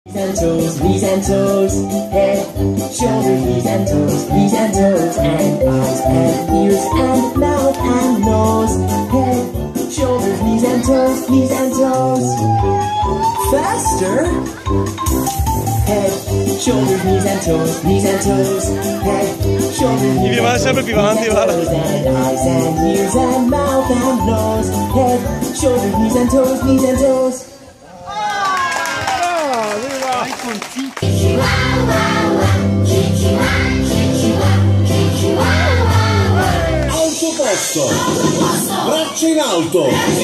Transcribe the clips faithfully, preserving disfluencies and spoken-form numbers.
and toes, knees and toes, head, shoulders, knees and toes, knees and toes, and eyes and ears and mouth and nose, head, shoulders, knees and toes, knees and toes. Faster. Head, shoulders, knees and toes, knees and toes, head, shoulders, knees and toes, knees and toes, and eyes and ears and mouth and nose, head, shoulders, knees and toes, knees and toes. Autoposto, braccia in alto,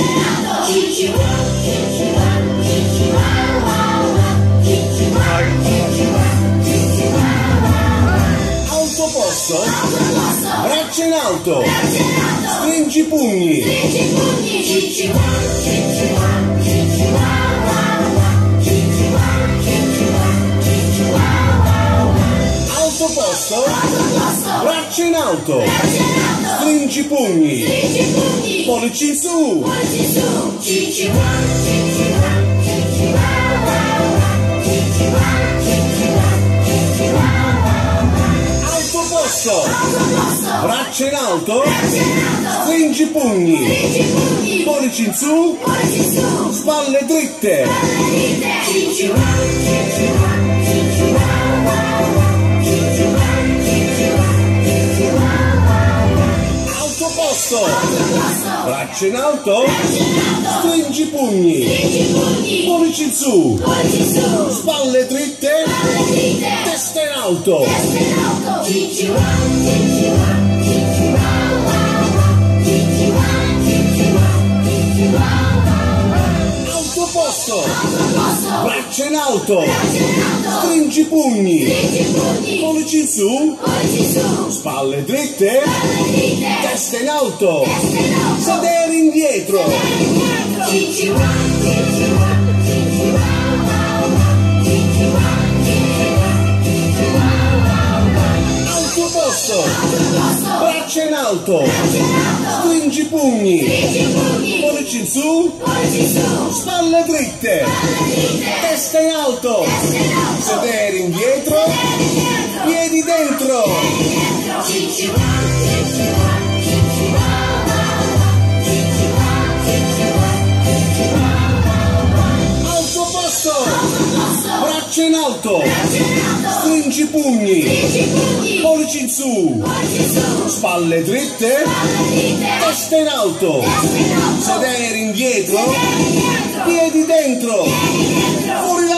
autoposto, braccia in alto, stringi i pugni, autoposto, braccia in alto, stringi i pugni, pollici in su, autoposto, braccia in alto, stringi i pugni, pollici in su, spalle dritte, autoposto, braccia in alto, stringi i pugni, pollici in su, spalle dritte, testa in alto, autoposto, braccia in alto, stringi i pugni, pollici in su, spalle dritte, testa in alto, sedere indietro, autoposto, braccia in alto, stringi i pugni, pollici in su, spalle dritte, testa in alto, sedere indietro, piedi dentro, autoposto, braccia in alto, stringi i pugni, pollici in su, spalle dritte, testa in alto, sedere indietro, piedi dentro, fuori